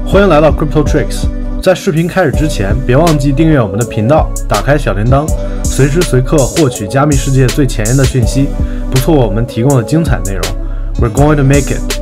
欢迎来到 Crypto Tricks。在视频开始之前，别忘记订阅我们的频道，打开小铃铛，随时随刻获取加密世界最前沿的讯息，不错过我们提供的精彩内容。We're going to make it。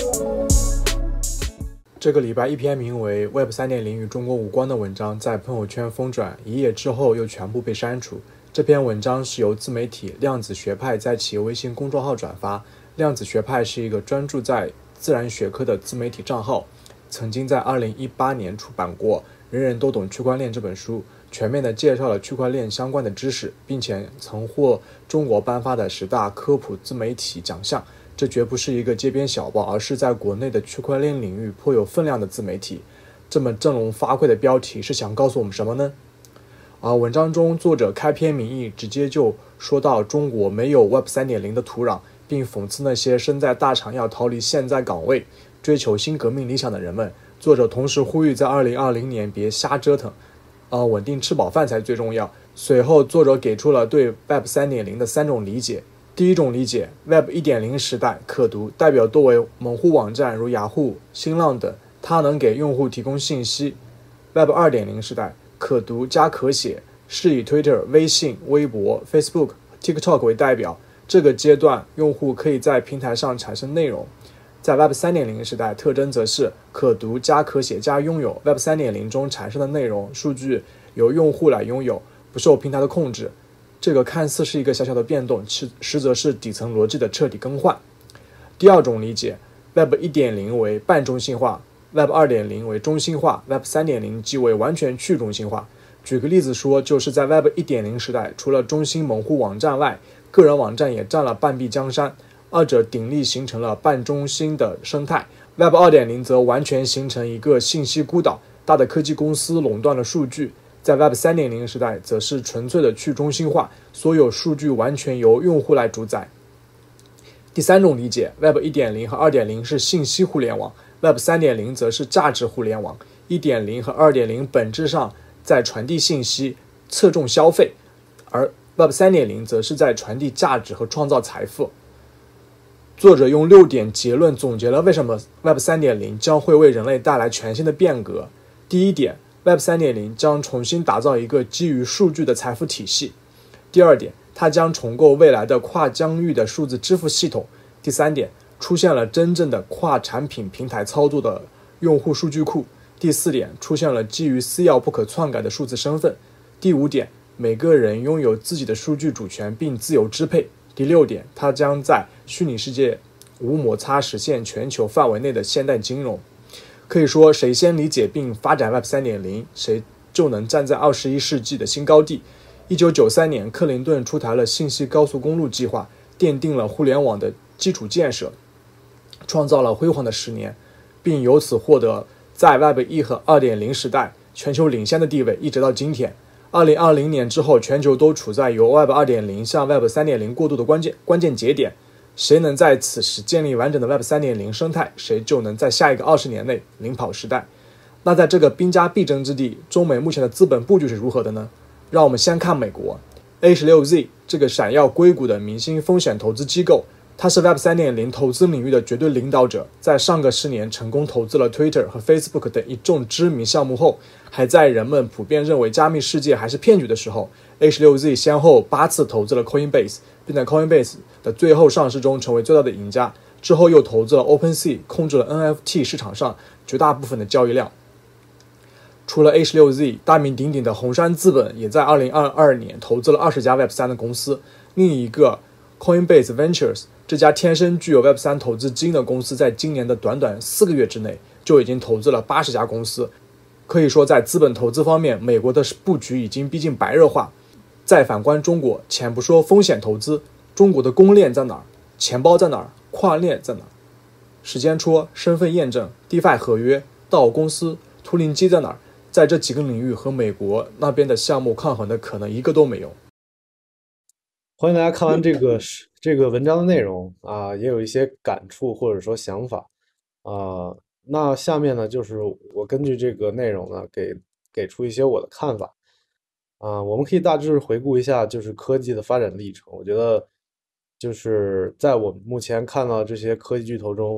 这个礼拜一篇名为 Web 3.0 与中国无关的文章在朋友圈疯转，一夜之后又全部被删除。这篇文章是由自媒体量子学派在其微信公众号转发。量子学派是一个专注在自然学科的自媒体账号，曾经在2018年出版过《人人都懂区块链》这本书，全面地介绍了区块链相关的知识，并且曾获中国颁发的10大科普自媒体奖项。这绝不是一个街边小报，而是在国内的区块链领域颇有分量的自媒体。这么振聋发聩的标题是想告诉我们什么呢？文章中作者开篇明义，直接就说到中国没有 Web 3.0 的土壤，并讽刺那些身在大厂要逃离现在岗位追求新革命理想的人们。作者同时呼吁在2020年别瞎折腾，稳定吃饱饭才最重要。随后作者给出了对 Web 3.0 的3种理解。第一种理解， Web 1.0 时代可读代表多为门户网站如雅虎、新浪等，它能给用户提供信息。 Web 2.0 时代可读加可写，是以 Twitter、微信、微博、Facebook、TikTok 为代表，这个阶段用户可以在平台上产生内容。在 Web 3.0 时代，特征则是可读加可写加拥有。 Web 3.0 中产生的内容数据由用户来拥有，不受平台的控制。这个看似是一个小小的变动，实则是底层逻辑的彻底更换。第二种理解， Web 1.0 为半中心化， Web 2.0 为中心化， Web 3.0 即为完全去中心化。举个例子说，就是在 Web 1.0 时代，除了中心门户网站外，个人网站也占了半壁江山，二者鼎立形成了半中心的生态。 Web 2.0 则完全形成一个信息孤岛，大的科技公司垄断了数据。在 Web 3.0 时代，则是纯粹的去中心化，所有数据完全由用户来主宰。第三种理解， Web 1.0 和 2.0 是信息互联网， Web 3.0 则是价值互联网。 1.0 和 2.0 本质上在传递信息，侧重消费，而 Web 3.0 则是在传递价值和创造财富。作者用6点结论总结了为什么 Web 3.0 将会为人类带来全新的变革。第一点， Web 3.0 将重新打造一个基于数据的财富体系。第二点，它将重构未来的跨疆域的数字支付系统。第三点，出现了真正的跨产品平台操作的用户数据库。第四点，出现了基于私钥不可篡改的数字身份。第五点，每个人拥有自己的数据主权并自由支配。第六点，它将在虚拟世界无摩擦实现全球范围内的现代金融。可以说，谁先理解并发展 Web 3.0， 谁就能站在21世纪的新高地。1993年，克林顿出台了信息高速公路计划，奠定了互联网的基础建设，创造了辉煌的10年，并由此获得在 Web 1和 2.0 时代全球领先的地位，一直到今天。2020年之后，全球都处在由 Web 2.0 向 Web 3.0 过渡的关键节点。谁能在此时建立完整的 Web 3.0 生态，谁就能在下一个20年内领跑时代。那在这个兵家必争之地，中美目前的资本布局是如何的呢？让我们先看美国 A16Z 这个闪耀硅谷的明星风险投资机构，它是 Web 3.0 投资领域的绝对领导者，在上个10年成功投资了 Twitter 和 Facebook 等一众知名项目后，还在人们普遍认为加密世界还是骗局的时候， A16Z 先后8次投资了 Coinbase， 并在 Coinbase 的最后上市中成为最大的赢家。之后又投资了 OpenSea， 控制了 NFT 市场上绝大部分的交易量。除了 A16Z， 大名鼎鼎的红杉资本也在2022年投资了20家 Web3 的公司。另一个 Coinbase Ventures， 这家天生具有 Web3 投资基因的公司，在今年的短短4个月之内就已经投资了80家公司。可以说，在资本投资方面，美国的布局已经逼近白热化。再反观中国，且不说风险投资，中国的公链在哪儿？钱包在哪儿？跨链在哪儿？时间戳、身份验证、DeFi 合约、DAO公司、图灵机在哪儿？在这几个领域和美国那边的项目抗衡的可能一个都没有。 欢迎大家看完这个文章的内容也有一些感触或者说想法那下面呢，就是我根据这个内容呢，给出一些我的看法我们可以大致回顾一下就是科技的发展历程。我觉得就是在我们目前看到这些科技巨头中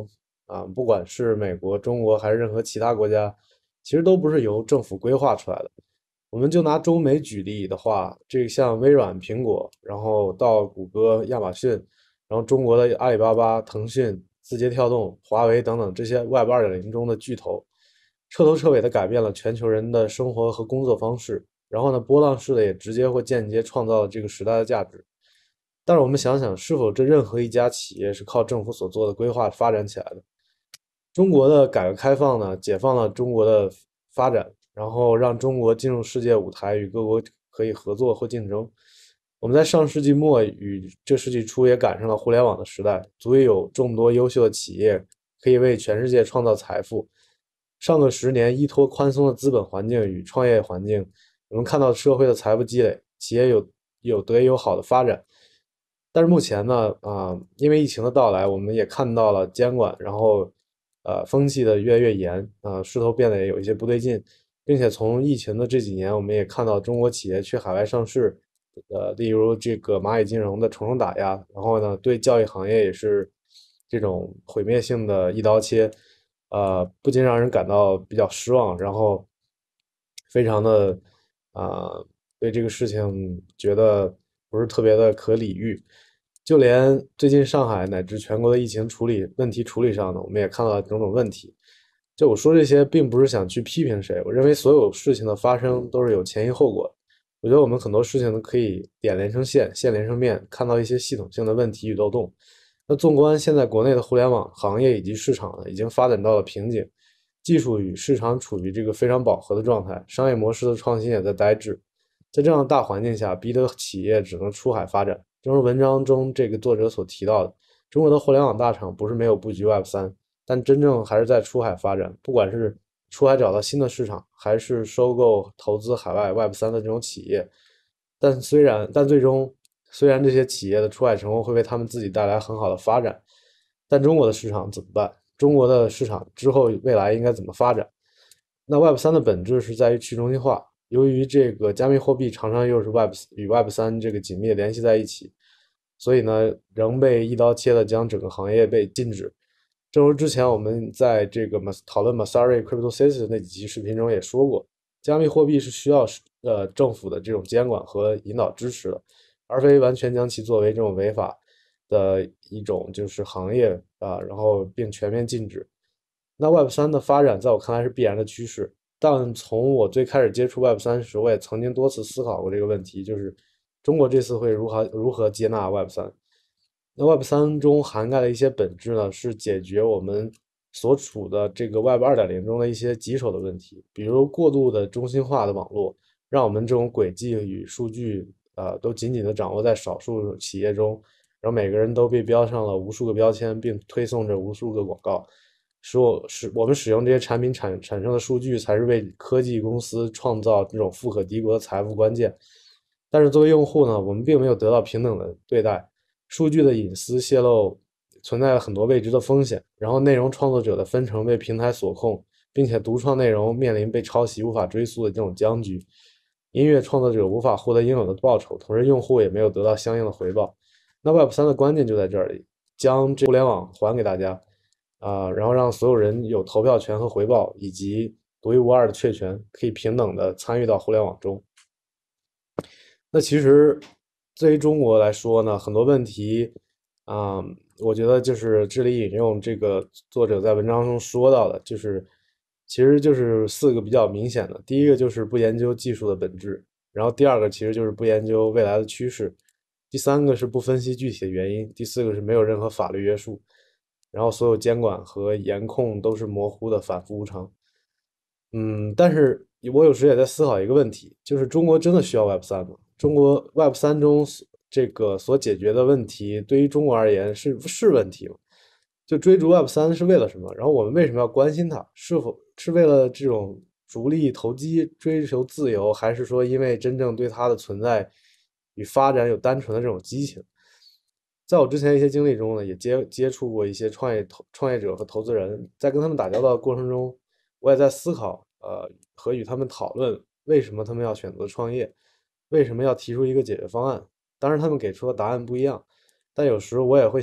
啊，不管是美国、中国还是任何其他国家，其实都不是由政府规划出来的。我们就拿中美举例的话，这个像微软、苹果，然后到谷歌、亚马逊，然后中国的阿里巴巴、腾讯、字节跳动、华为等等这些 Web 2.0中的巨头，彻头彻尾地改变了全球人的生活和工作方式。然后呢，波浪式的也直接或间接创造了这个时代的价值。但是我们想想，是否这任何一家企业是靠政府所做的规划发展起来的？中国的改革开放呢，解放了中国的发展，然后让中国进入世界舞台，与各国可以合作或竞争。我们在上世纪末与这世纪初也赶上了互联网的时代，足以有众多优秀的企业可以为全世界创造财富。上个10年，依托宽松的资本环境与创业环境，我们看到社会的财富积累，企业有得以有好的发展。但是目前呢，因为疫情的到来，我们也看到了监管，然后风气的越来越严，势头变得也有一些不对劲，并且从疫情的这几年，我们也看到中国企业去海外上市，例如这个蚂蚁金融的重重打压，然后呢，对教育行业也是这种毁灭性的一刀切，不禁让人感到比较失望，然后非常的对这个事情觉得不是特别的可理喻。就连最近上海乃至全国的疫情问题处理上呢，我们也看到了种种问题。就我说这些，并不是想去批评谁，我认为所有事情的发生都是有前因后果的。我觉得我们很多事情呢，可以点连成线，线连成面，看到一些系统性的问题与漏洞。那纵观现在国内的互联网行业以及市场呢，已经发展到了瓶颈，技术与市场处于这个非常饱和的状态，商业模式的创新也在呆滞。在这样的大环境下，逼得企业只能出海发展。正如文章中这个作者所提到的，中国的互联网大厂不是没有布局 Web3，但真正还是在出海发展，不管是出海找到新的市场，还是收购投资海外 Web3的这种企业。但最终，虽然这些企业的出海成功会为他们自己带来很好的发展，但中国的市场怎么办？中国的市场之后未来应该怎么发展？那 Web3的本质是在于去中心化，由于这个加密货币常常又是 Web3这个紧密联系在一起，所以呢，仍被一刀切的将整个行业被禁止。正如之前我们在这个讨论 Masari Crypto City 那几期视频中也说过，加密货币是需要政府的这种监管和引导支持的，而非完全将其作为这种违法的一种就是行业然后并全面禁止。那 Web3的发展在我看来是必然的趋势，但从我最开始接触 Web3时，我也曾经多次思考过这个问题，就是中国这次会如何接纳 Web3？那 Web3中涵盖的一些本质呢，是解决我们所处的这个 Web 2.0中的一些棘手的问题，比如过度的中心化的网络，让我们这种轨迹与数据都紧紧地掌握在少数企业中，然后每个人都被标上了无数个标签，并推送着无数个广告。我们使用这些产品产生的数据，才是为科技公司创造这种富可敌国的财富关键。但是作为用户呢，我们并没有得到平等的对待，数据的隐私泄露存在了很多未知的风险，然后内容创作者的分成被平台所控，并且独创内容面临被抄袭无法追溯的这种僵局。音乐创作者无法获得应有的报酬，同时用户也没有得到相应的回报。那 Web3的关键就在这里，将这互联网还给大家。然后让所有人有投票权和回报，以及独一无二的确权，可以平等的参与到互联网中。那其实对于中国来说呢，很多问题，啊、我觉得就是这里引用这个作者在文章中说到的，其实就是4个比较明显的。第一个就是不研究技术的本质，然后第二个其实就是不研究未来的趋势，第三个是不分析具体的原因，第四个是没有任何法律约束。然后所有监管和严控都是模糊的，反复无常。但是我有时也在思考一个问题，就是中国真的需要 Web3吗？中国 Web3中这个所解决的问题，对于中国而言是问题吗？就追逐 Web3是为了什么？然后我们为什么要关心它？是否是为了这种逐利投机、追求自由，还是说因为真正对它的存在与发展有单纯的这种激情？在我之前一些经历中呢，也接触过一些创业者和投资人，在跟他们打交道的过程中，我也在思考，和与他们讨论为什么他们要选择创业，为什么要提出一个解决方案。当然，他们给出的答案不一样，但有时我也会想，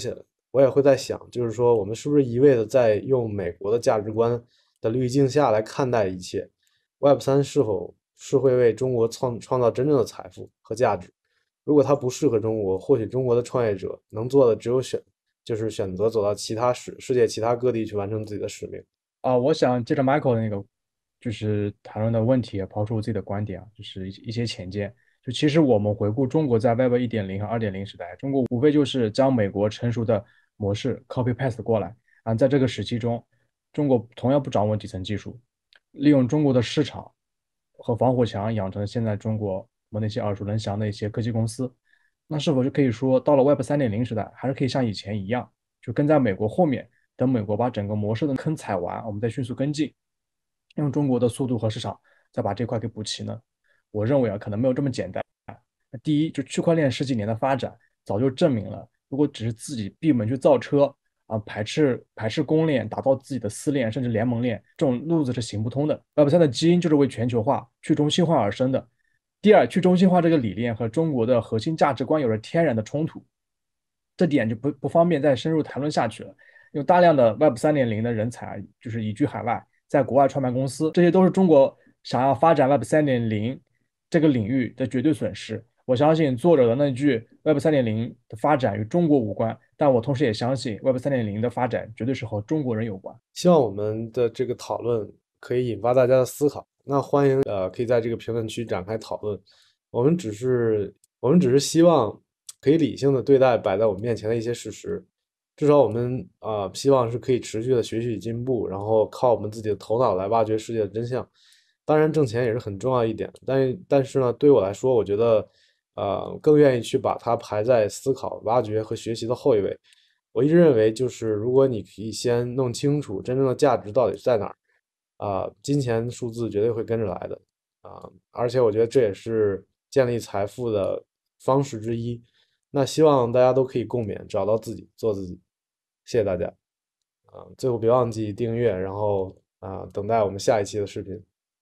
我也会在想，就是说我们是不是一味的在用美国的价值观的滤镜下来看待一切？Web3是否是会为中国创造真正的财富和价值？如果它不适合中国，或许中国的创业者能做的只有就是选择走到世界其他各地去完成自己的使命。 我想接着 Michael 的那个就是谈论的问题，抛出我自己的观点啊，就是一些浅见。就其实我们回顾中国在 Web 1.0和2.0时代，中国无非就是将美国成熟的模式 copy paste 过来啊，在这个时期中，中国同样不掌握底层技术，利用中国的市场和防火墙养成了现在中国我们那些耳熟能详的一些科技公司。那是否就可以说，到了 Web 3.0时代，还是可以像以前一样，就跟在美国后面，等美国把整个模式的坑踩完，我们再迅速跟进，用中国的速度和市场再把这块给补齐呢？我认为啊，可能没有这么简单。第一，就区块链十几年的发展，早就证明了，如果只是自己闭门去造车啊，排斥公链，打造自己的私链，甚至联盟链，这种路子是行不通的。Web3的基因就是为全球化、去中心化而生的。第二，去中心化这个理念和中国的核心价值观有着天然的冲突，这点就不方便再深入谈论下去了。有大量的 Web 3.0的人才就是移居海外，在国外创办公司，这些都是中国想要发展 Web 3.0这个领域的绝对损失。我相信作者的那句 Web 3.0的发展与中国无关，但我同时也相信 Web 3.0的发展绝对是和中国人有关。 希望我们的这个讨论可以引发大家的思考。那欢迎可以在这个评论区展开讨论。我们只是希望可以理性的对待摆在我们面前的一些事实。至少我们希望是可以持续的学习进步，然后靠我们自己的头脑来挖掘世界的真相。当然，挣钱也是很重要一点，但是呢，对我来说，我觉得更愿意去把它排在思考、挖掘和学习的后一位。我一直认为，就是如果你可以先弄清楚真正的价值到底是在哪儿，金钱数字绝对会跟着来的，而且我觉得这也是建立财富的方式之一。那希望大家都可以共勉，找到自己，做自己。谢谢大家，最后别忘记订阅，然后等待我们下一期的视频。